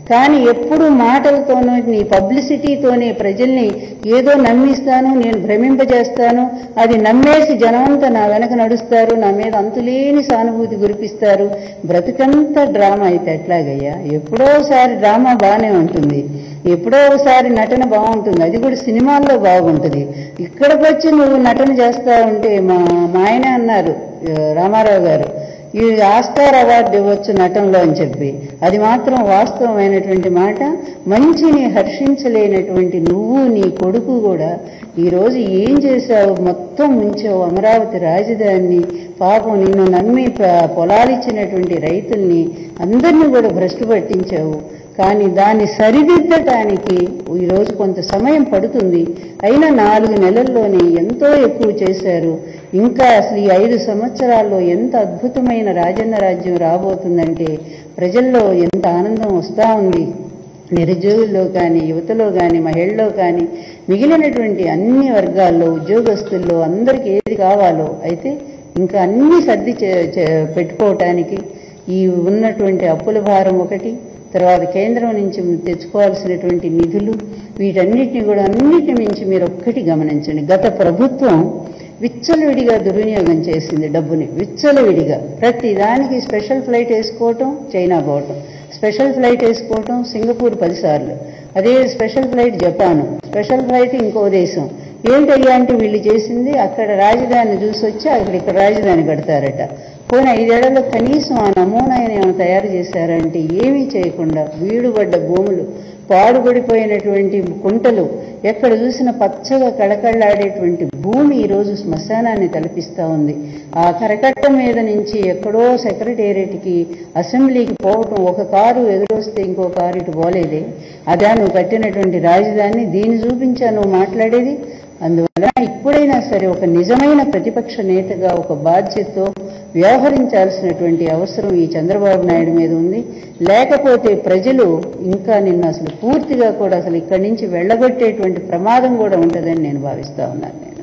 కానీ ఎప్పుడు మాటలతోనూ నీ పబ్లిసిటీతోనే ప్రజల్ని ఏదో నమ్మిస్తాను, నేను భ్రమింపజేస్తాను, అది నమ్మేసి జనమంతా నా వెనక నడుస్తారు, నా మీద అంతులేని సానుభూతి కురిపిస్తారు. బ్రతుకంతా డ్రామా అయితే ఎట్లాగయ్యా? ఎప్పుడో ఒకసారి డ్రామా బాగానే ఉంటుంది, ఎప్పుడో ఒకసారి నటన బాగుంటుంది, అది కూడా సినిమాల్లో బాగుంటుంది. ఇక్కడికి వచ్చి నువ్వు నటన చేస్తా ఉంటే మా ఆయన అన్నారు రామారావు గారు, ఈ ఆస్కార్ అవార్డు ఇవ్వచ్చు నటనలో అని చెప్పి. అది మాత్రం వాస్తవమైనటువంటి మాట. మంచిని హర్షించలేనటువంటి నువ్వు నీ కొడుకు కూడా ఈరోజు ఏం చేశావు? మొత్తం ముంచావు అమరావతి రాజధానిని. పాపం నిన్ను నమ్మి పొలాలిచ్చినటువంటి రైతుల్ని అందరినీ కూడా భ్రష్టు పట్టించావు. కానీ దాన్ని సరిదిద్దటానికి ఈరోజు కొంత సమయం పడుతుంది. అయినా 4 నెలల్లోనే ఎంతో ఎక్కువ చేశారు. ఇంకా అసలు ఈ 5 సంవత్సరాల్లో ఎంత అద్భుతమైన రాజన్న రాజ్యం రాబోతుందంటే ప్రజల్లో ఎంత ఆనందం వస్తూ ఉంది. నిరుద్యోగుల్లో కానీ, యువతలో కానీ, మహిళల్లో కానీ, మిగిలినటువంటి అన్ని వర్గాల్లో, ఉద్యోగస్తుల్లో అందరికీ ఏది కావాలో అయితే ఇంకా అన్ని సర్ది పెట్టుకోవటానికి ఈ ఉన్నటువంటి అప్పుల భారం ఒకటి, తర్వాత కేంద్రం నుంచి తెచ్చుకోవాల్సినటువంటి నిధులు, వీటన్నిటిని కూడా అన్నిటి మించి మీరు ఒక్కటి గమనించండి. గత ప్రభుత్వం విచ్చలవిడిగా దుర్వినియోగం చేసింది డబ్బుని. విచ్చలవిడిగా ప్రతి దానికి స్పెషల్ ఫ్లైట్ వేసుకోవటం, చైనా పోవటం, స్పెషల్ ఫ్లైట్ వేసుకోవటం, సింగపూర్ 10 సార్లు, అదే special flight Japan, special flight ఇంకో దేశం. ఏంటయ్యా అంటే వీళ్ళు చేసింది అక్కడ రాజధాని చూసి వచ్చి ఇక్కడ రాజధాని కడతారట. పోనీ 5 ఏళ్లలో కనీసం ఆ నమూనాని ఏమైనా తయారు చేశారంటే ఏమీ చేయకుండా వీడుబడ్డ భూములు, పాడుబడిపోయినటువంటి కుంటలు, ఎక్కడ చూసిన పచ్చగా కళకళలాడేటువంటి భూమి ఈరోజు శ్మశానాన్ని తలపిస్తూ ఉంది. ఆ కరకట్ట మీద నుంచి ఎక్కడో సెక్రటేరియట్కి, అసెంబ్లీకి పోవటం, ఒక కారు ఎదురొస్తే ఇంకో కారు ఇటు పోలేదే. అదా నువ్వు కట్టినటువంటి రాజధాని? దీన్ని చూపించా నువ్వు మాట్లాడేది? అందువల్ల ఇప్పుడైనా సరే ఒక నిజమైన ప్రతిపక్ష నేతగా ఒక బాధ్యతతో వ్యవహరించాల్సినటువంటి అవసరం ఈ చంద్రబాబు నాయుడు మీద ఉంది. లేకపోతే ప్రజలు ఇంకా నిన్ను అసలు పూర్తిగా కూడా అసలు ఇక్కడి నుంచి వెళ్ళగొట్టేటువంటి ప్రమాదం కూడా ఉంటుందని నేను భావిస్తా ఉన్నాను. నేను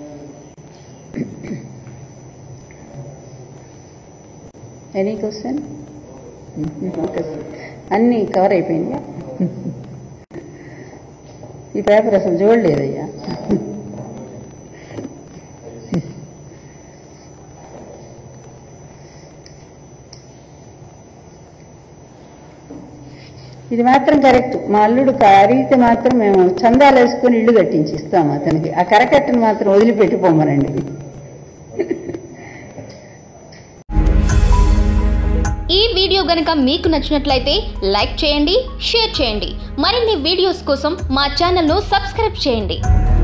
ఎనీ క్వశ్చన్? అన్నీ కవర్ అయిపోయిందా? ఈ పేపర్ అసలు చూడలేదయ్యా. ఇది మాత్రం కరెక్ట్. మా అల్లుడు అడిగితే మాత్రం మేము చందాలు వేసుకొని ఇల్లు కట్టించి ఇస్తాము అతనికి. ఆ కరకట్టను మాత్రం వదిలిపెట్టిపోమనండి. ఈ వీడియో గనుక మీకు నచ్చినట్లయితే లైక్ చేయండి, షేర్ చేయండి. మరిన్ని వీడియోస్ కోసం మా ఛానల్ను సబ్స్క్రైబ్ చేయండి.